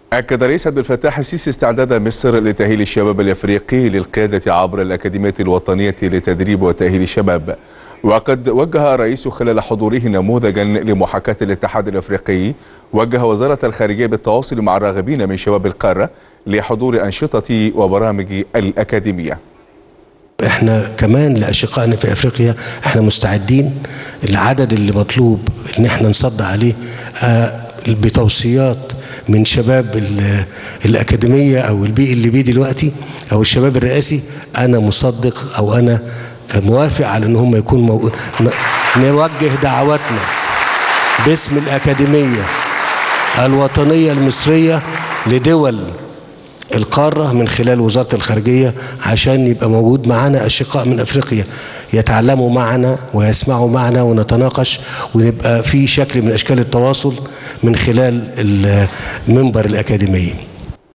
أكد الرئيس عبد الفتاح السيسي استعداد مصر لتأهيل الشباب الأفريقي للقيادة عبر الأكاديمية الوطنية لتدريب وتأهيل الشباب. وقد وجه الرئيس خلال حضوره نموذجا لمحاكاة الاتحاد الأفريقي، وجه وزارة الخارجية بالتواصل مع الراغبين من شباب القارة لحضور أنشطة وبرامج الأكاديمية. احنا كمان لأشقائنا في افريقيا احنا مستعدين. العدد اللي مطلوب ان احنا نصد عليه بتوصيات من شباب الأكاديمية او البي اللي بيه دلوقتي او الشباب الرئاسي، انا مصدق او انا موافق على ان هم يكونوا نوجه دعواتنا باسم الأكاديمية الوطنية المصرية لدول القارة من خلال وزارة الخارجية، عشان يبقى موجود معنا أشقاء من أفريقيا يتعلموا معنا ويسمعوا معنا ونتناقش، ونبقى في شكل من أشكال التواصل من خلال المنبر الأكاديمي.